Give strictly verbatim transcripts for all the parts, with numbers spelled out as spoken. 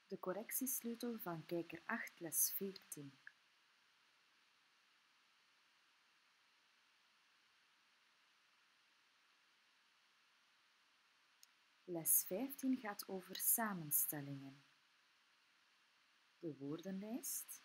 De correctiesleutel van kijker acht, les veertien. Les vijftien gaat over samenstellingen. De woordenlijst.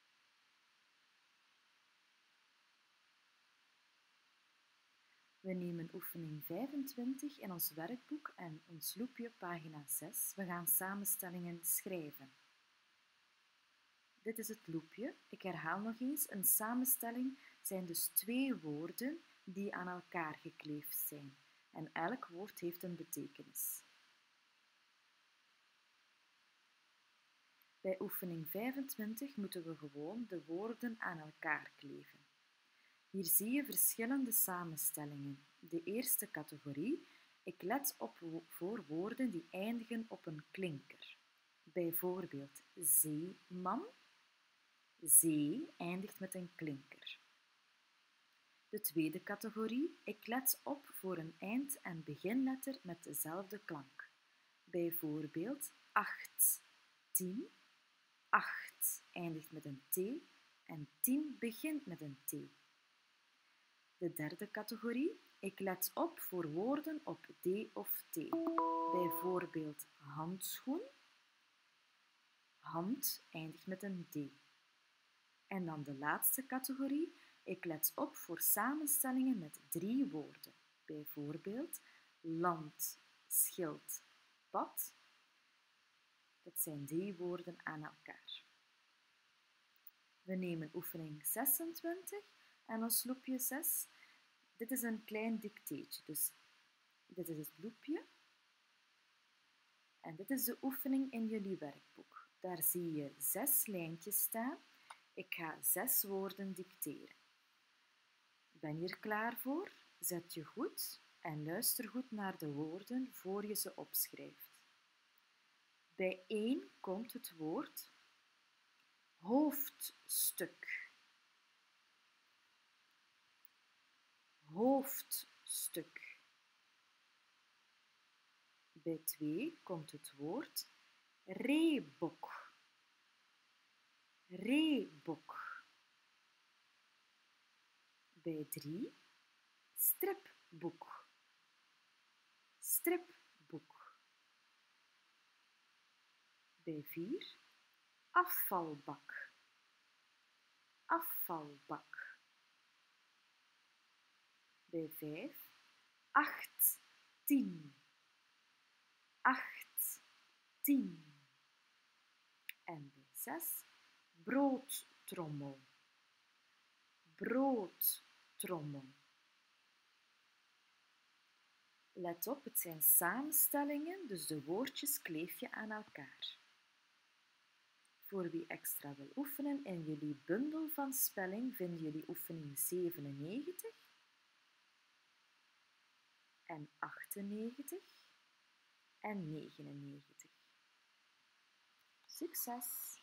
We nemen oefening vijfentwintig in ons werkboek en ons loepje pagina zes. We gaan samenstellingen schrijven. Dit is het loepje. Ik herhaal nog eens. Een samenstelling zijn dus twee woorden die aan elkaar gekleefd zijn. En elk woord heeft een betekenis. Bij oefening vijfentwintig moeten we gewoon de woorden aan elkaar kleven. Hier zie je verschillende samenstellingen. De eerste categorie. Ik let op voor woorden die eindigen op een klinker. Bijvoorbeeld zeeman. Zee eindigt met een klinker. De tweede categorie. Ik let op voor een eind- en beginletter met dezelfde klank. Bijvoorbeeld acht, tien. acht eindigt met een T en tien begint met een T. De derde categorie. Ik let op voor woorden op D of T. Bijvoorbeeld handschoen. Hand eindigt met een D. En dan de laatste categorie. Ik let op voor samenstellingen met drie woorden. Bijvoorbeeld land, schild, pad. Dat zijn drie woorden aan elkaar. We nemen oefening zesentwintig en ons loepje zes. Dit is een klein dicteetje, dus dit is het loepje. En dit is de oefening in jullie werkboek. Daar zie je zes lijntjes staan. Ik ga zes woorden dicteren. Ben je er klaar voor? Zet je goed en luister goed naar de woorden voor je ze opschrijft. Bij één komt het woord hoofdstuk. Hoofdstuk. Bij twee komt het woord reebok. Reebok. Bij drie stripboek. Stripboek. Bij vier afvalbak. Afvalbak. Bij vijf acht, tien. Acht, tien. En bij zes broodtrommel. Broodtrommel. Let op, het zijn samenstellingen, dus de woordjes kleef je aan elkaar. Voor wie extra wil oefenen, in jullie bundel van spelling vinden jullie oefening zevenennegentig en achtennegentig en negenennegentig. Succes!